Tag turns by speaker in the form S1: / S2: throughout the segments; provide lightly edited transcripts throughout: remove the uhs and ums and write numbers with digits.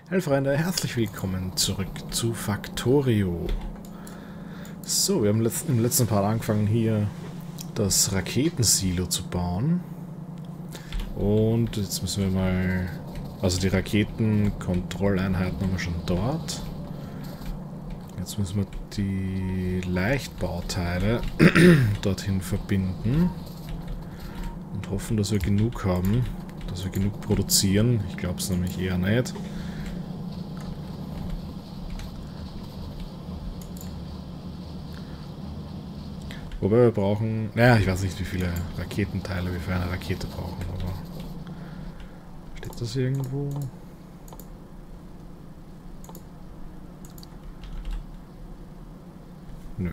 S1: Hallo Freunde, herzlich willkommen zurück zu Factorio. So, wir haben im letzten Part angefangen hier das Raketensilo zu bauen. Und jetzt müssen wir mal... Also die Raketenkontrolleinheiten haben wir schon dort. Jetzt müssen wir die Leichtbauteile dorthin verbinden. Und hoffen, dass wir genug haben. Dass wir genug produzieren. Ich glaube es nämlich eher nicht. Wobei wir brauchen... Naja, ich weiß nicht, wie viele Raketenteile wir für eine Rakete brauchen, aber... Steht das irgendwo? Nö.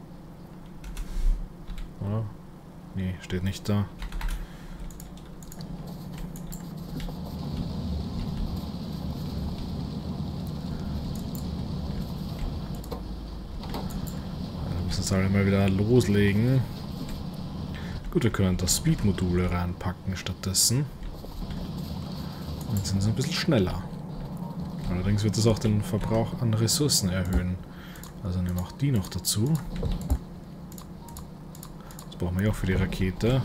S1: Oh, nee, steht nicht da. Jetzt alle mal wieder loslegen. Gut, wir können da Speed-Module reinpacken stattdessen. Dann sind sie ein bisschen schneller. Allerdings wird es auch den Verbrauch an Ressourcen erhöhen. Also nehmen wir auch die noch dazu. Das brauchen wir ja auch für die Rakete.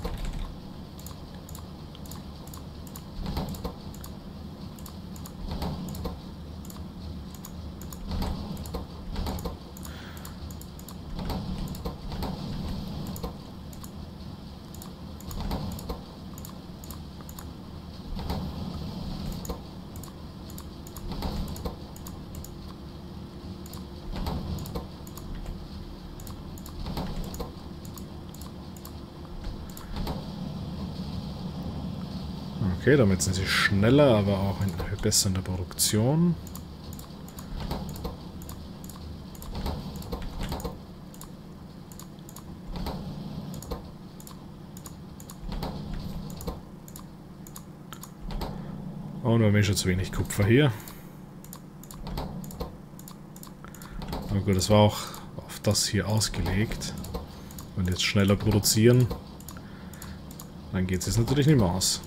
S1: Okay, damit sind sie schneller, aber auch besser in der Produktion. Und wir haben schon zu wenig Kupfer hier. Aber gut, das war auch auf das hier ausgelegt. Und jetzt schneller produzieren, dann geht es jetzt natürlich nicht mehr aus.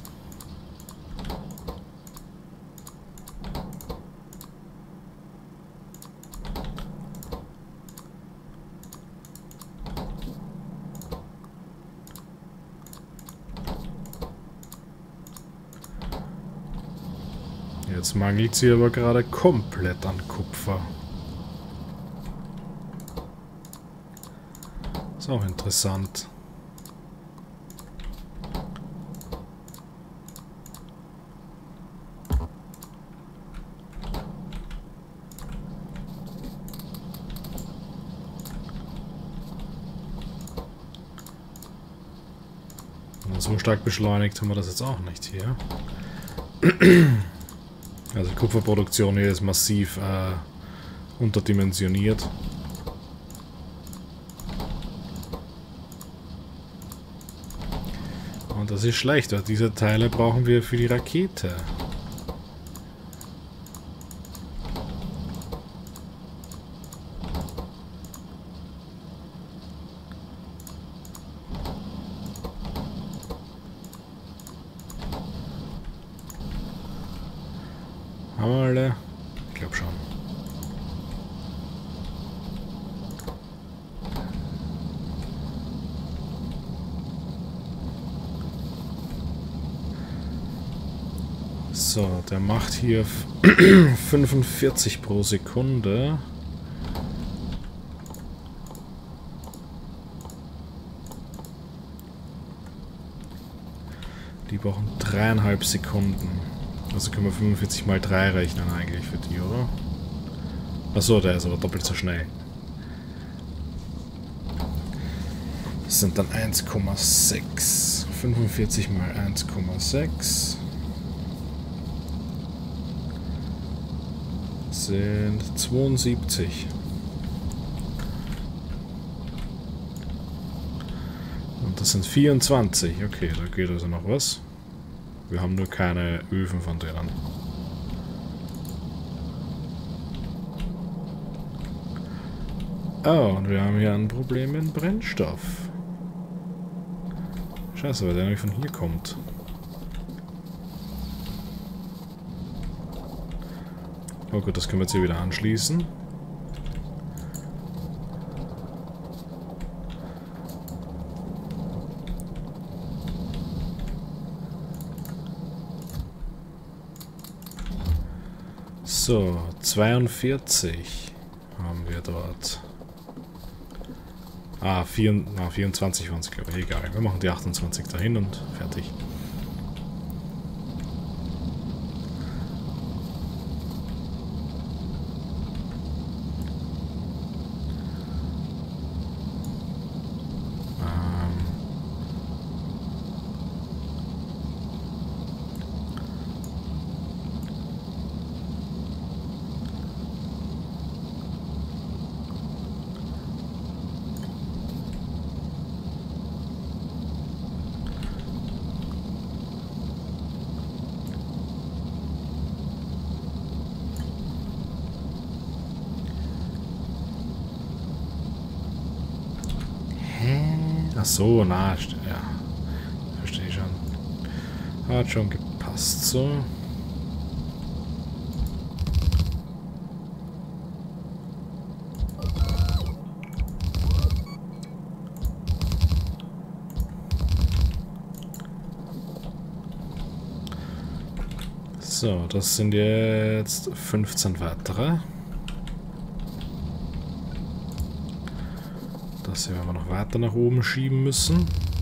S1: Jetzt mangelt sie aber gerade komplett an Kupfer. Ist auch interessant. Und so stark beschleunigt haben wir das jetzt auch nicht hier. Also die Kupferproduktion hier ist massiv unterdimensioniert. Und das ist schlecht, weil diese Teile brauchen wir für die Rakete. Haben wir alle? Ich glaube schon. So, der macht hier 45 pro Sekunde. Die brauchen 3,5 Sekunden. Also können wir 45 mal 3 rechnen eigentlich für die, oder? Achso, der ist aber doppelt so schnell. Das sind dann 1,6. 45 mal 1,6 sind 72. Und das sind 24. Okay, da geht also noch was. Wir haben nur keine Öfen von denen. Oh, und wir haben hier ein Problem mit Brennstoff. Scheiße, weil der nämlich von hier kommt. Oh gut, das können wir jetzt hier wieder anschließen. So, 42 haben wir dort. 24 waren es, glaube ich. Egal, wir machen die 28 dahin und fertig. Ach so, na, ja. Verstehe schon. Hat schon gepasst, so. So, das sind jetzt 15 weitere. Das hier werden wir noch weiter nach oben schieben müssen.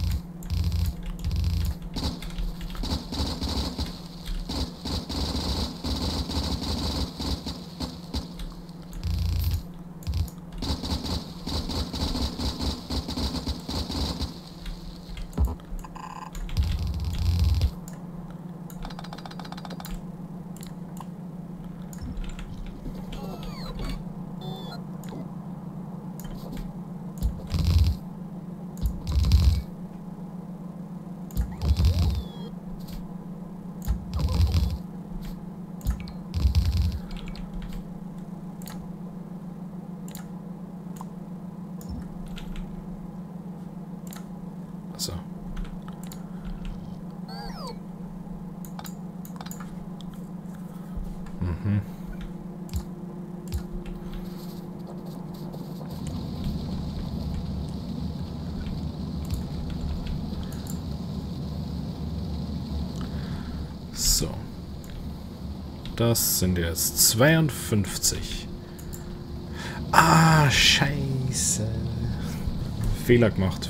S1: So. Mhm. So. Das sind jetzt 52. Ah, scheiße. Fehler gemacht.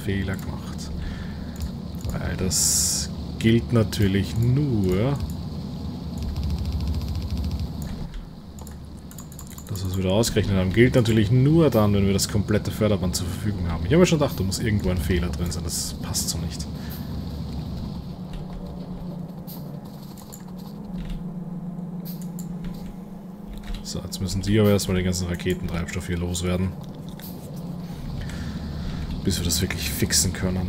S1: Weil das gilt natürlich nur... Das, was wir da ausgerechnet haben, gilt natürlich nur dann, wenn wir das komplette Förderband zur Verfügung haben. Ich habe mir schon gedacht, da muss irgendwo ein Fehler drin sein. Das passt so nicht. So, jetzt müssen die aber erstmal den ganzen Raketentreibstoff hier loswerden. Bis wir das wirklich fixen können.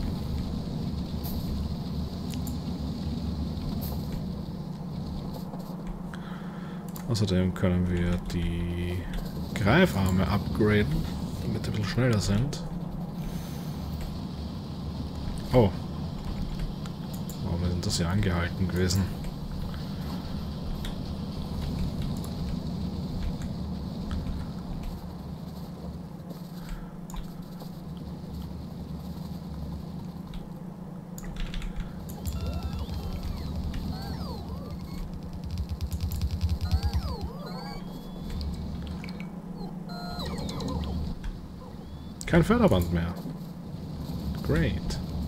S1: Außerdem können wir die Greifarme upgraden, damit die ein bisschen schneller sind. Oh. Warum ist denn das hier angehalten gewesen? Kein Förderband mehr. Great.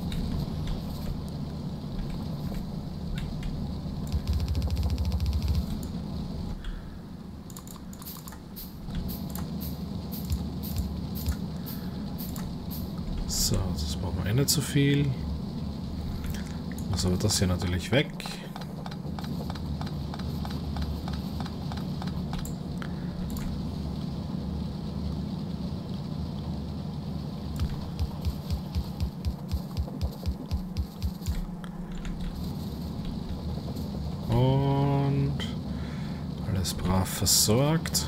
S1: So, das brauchen wir nicht zu viel. Also das hier natürlich weg. Und alles brav versorgt.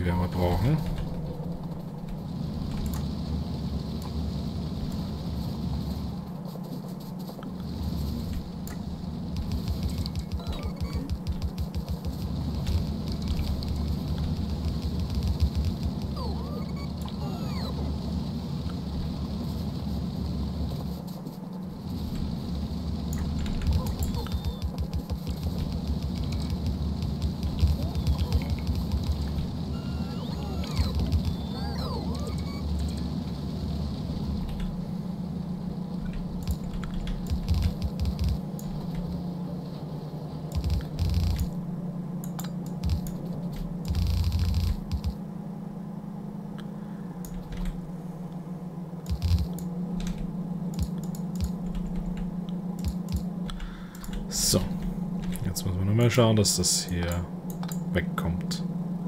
S1: werden wir brauchen. So, jetzt müssen wir nur mal schauen, dass das hier wegkommt.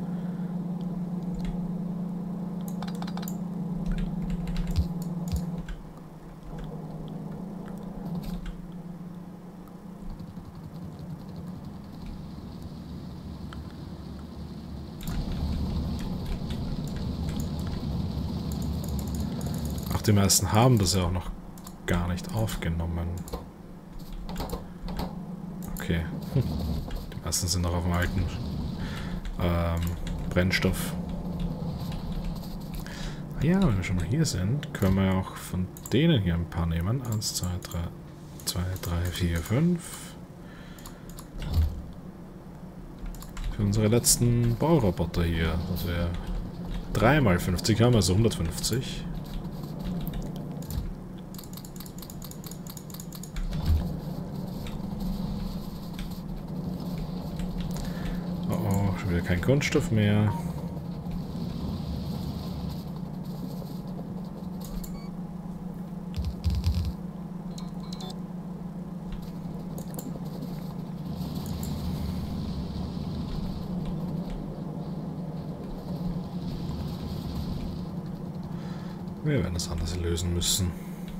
S1: Ach, die meisten haben das ja auch noch gar nicht aufgenommen. Okay. Die meisten sind noch auf dem alten Brennstoff. Ja, wenn wir schon mal hier sind, können wir ja auch von denen hier ein paar nehmen. 1, 2, 3, 4, 5. Für unsere letzten Bauroboter hier. Das wäre 3 mal 50 haben, also 150. Wieder kein Kunststoff mehr. Wir werden das anders lösen müssen.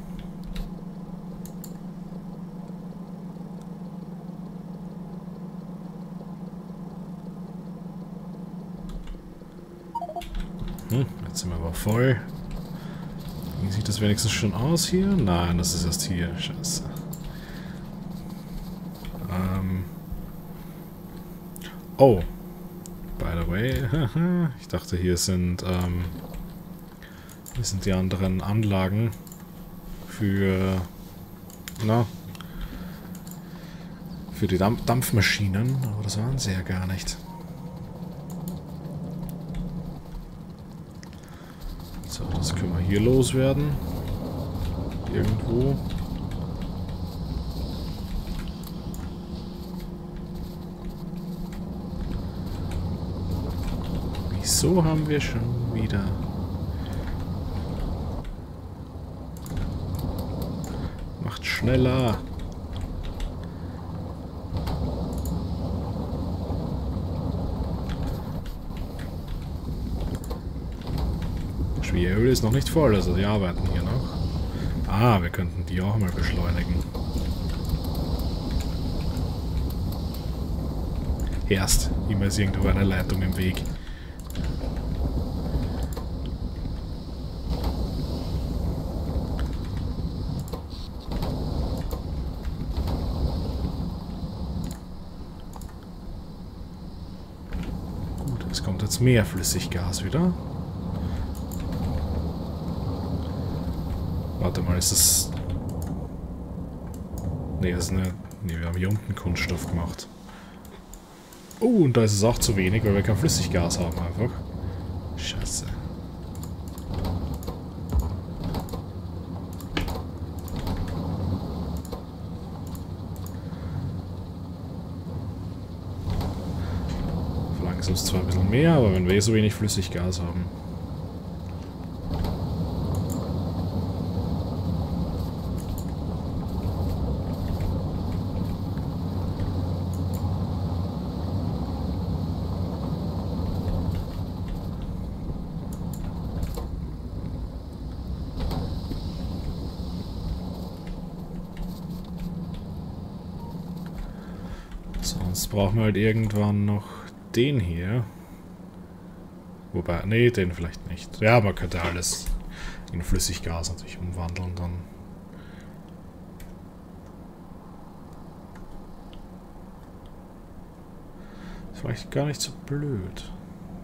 S1: Jetzt sind wir aber voll. Wie sieht das wenigstens schon aus hier? Nein, das ist erst hier. Scheiße. Oh. By the way. Ich dachte, hier sind die anderen Anlagen für für die Dampfmaschinen, aber das waren sie ja gar nicht. So, das können wir hier loswerden. Irgendwo. Wieso haben wir schon wieder... Macht schneller! Schweröl ist noch nicht voll, also die arbeiten hier noch. Ah, wir könnten die auch mal beschleunigen. Erst, immer ist irgendwo eine Leitung im Weg. Gut, es kommt jetzt mehr Flüssiggas wieder. Warte mal, ist das... Ne, das ist eine... Ne, wir haben hier unten Kunststoff gemacht. Oh, und da ist es auch zu wenig, weil wir kein Flüssiggas haben einfach. Scheiße. Verlangen sie uns zwar ein bisschen mehr, aber wenn wir eh so wenig Flüssiggas haben... Sonst brauchen wir halt irgendwann noch den hier. Wobei, nee, den vielleicht nicht. Ja, man könnte alles in Flüssiggas natürlich umwandeln dann. Das ist vielleicht gar nicht so blöd.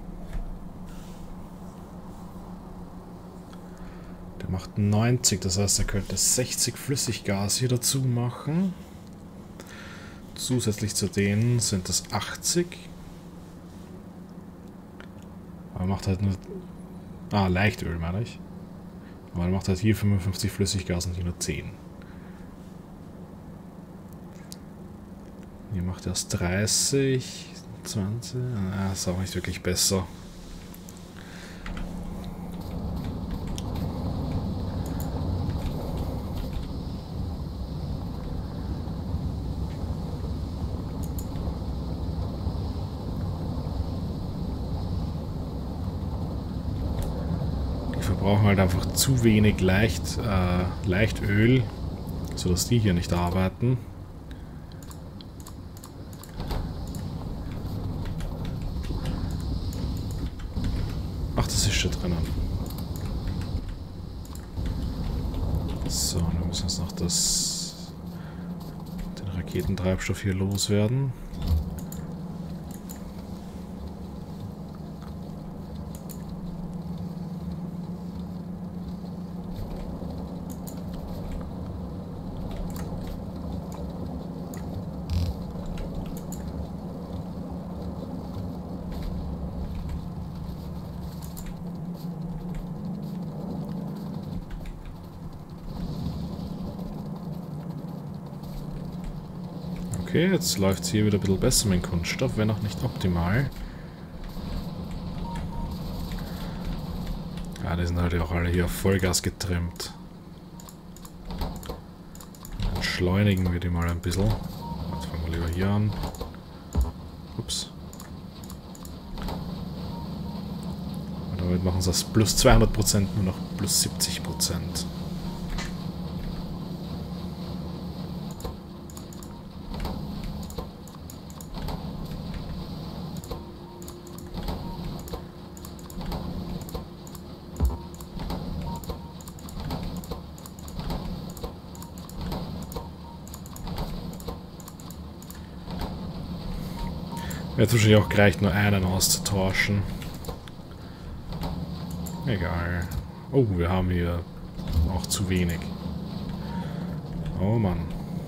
S1: Der macht 90, das heißt, er könnte 60 Flüssiggas hier dazu machen. Zusätzlich zu denen sind es 80. Aber er macht halt nur... Ah, Leichtöl meine ich. Aber er macht halt hier 55 Flüssiggas und hier nur 10. Hier macht er es 30, 20... Ah, ist auch nicht wirklich besser. Brauchen halt einfach zu wenig Leichtöl, sodass die hier nicht arbeiten. Ach, das ist schon drinnen. So, dann müssen wir jetzt noch den Raketentreibstoff hier loswerden. Okay, jetzt läuft es hier wieder ein bisschen besser mit dem Kunststoff, wenn auch nicht optimal. Ja, die sind halt auch alle hier auf Vollgas getrimmt. Dann entschleunigen wir die mal ein bisschen. Jetzt fangen wir lieber hier an. Ups. Und damit machen sie das plus 200% nur noch plus 70%. Wäre wahrscheinlich auch gereicht, nur einen auszutauschen. Egal. Oh, wir haben hier auch zu wenig. Oh Mann.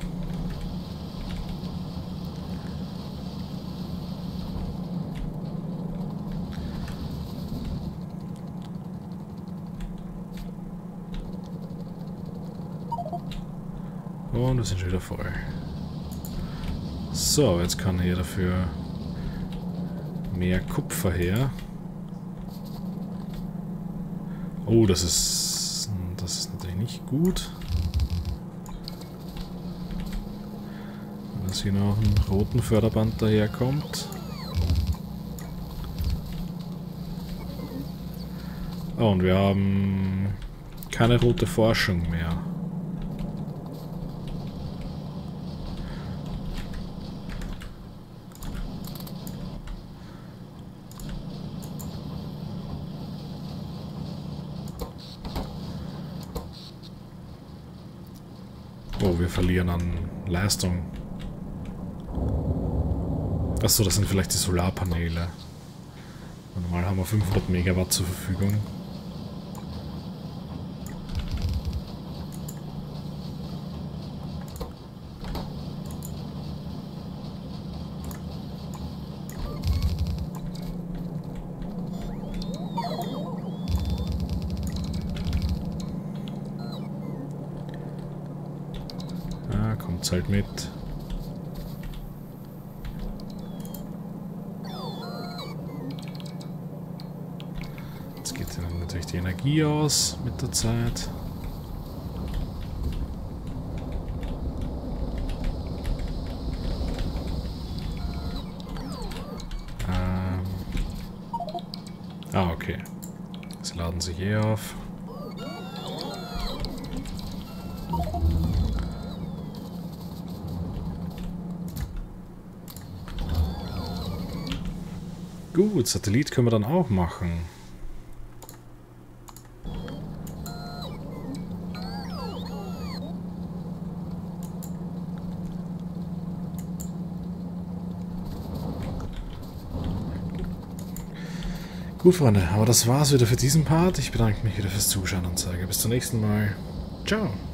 S1: Und wir sind schon wieder voll. So, jetzt kann hier dafür mehr Kupfer her. Oh, das ist natürlich nicht gut. Dass hier noch ein roten Förderband daherkommt. Oh, und wir haben keine rote Forschung mehr. Oh, wir verlieren an Leistung. Achso, das sind vielleicht die Solarpaneele. Normal haben wir 500 Megawatt zur Verfügung. Kommt's halt mit. Jetzt geht dann natürlich die Energie aus mit der Zeit. Okay. Sie laden sich eh auf. Gut, Satellit können wir dann auch machen. Gut, Freunde, aber das war's wieder für diesen Part. Ich bedanke mich wieder fürs Zuschauen und sage bis zum nächsten Mal. Ciao.